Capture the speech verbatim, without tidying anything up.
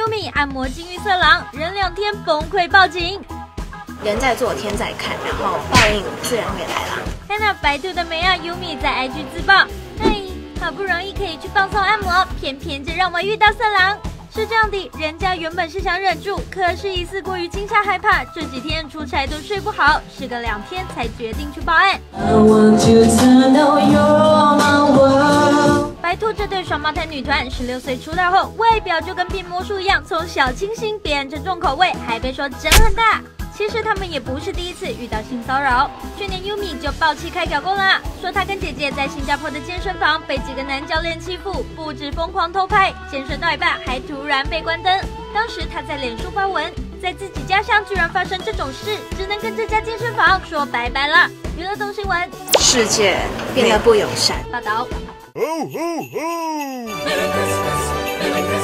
优米按摩金玉色狼，忍两天崩溃报警。 人在做天在看，然后报应自然会来啦。 看到白兔的美亚优米在 I G 自爆，哎，好不容易可以去放松按摩，偏偏就让我遇到色狼。是这样的，人家原本是想忍住，可是疑似过于惊吓害怕，这几天出差都睡不好，时隔两天才决定去报案。白兔这对双胞胎女团十六岁出道后，外表就跟变魔术一样，从小清新变成重口味，还被说真很大。其实他们也不是第一次遇到性骚扰，去年优米就爆气开搞过了，说她跟姐姐在新加坡的健身房被几个男教练欺负，不止疯狂偷拍，健身到一半还突然被关灯。当时她在脸书发文，在自己家乡居然发生这种事，只能跟这家健身房说拜拜了。娱乐动新闻， 世界变得不友善。 报道。 Oh, oh, oh.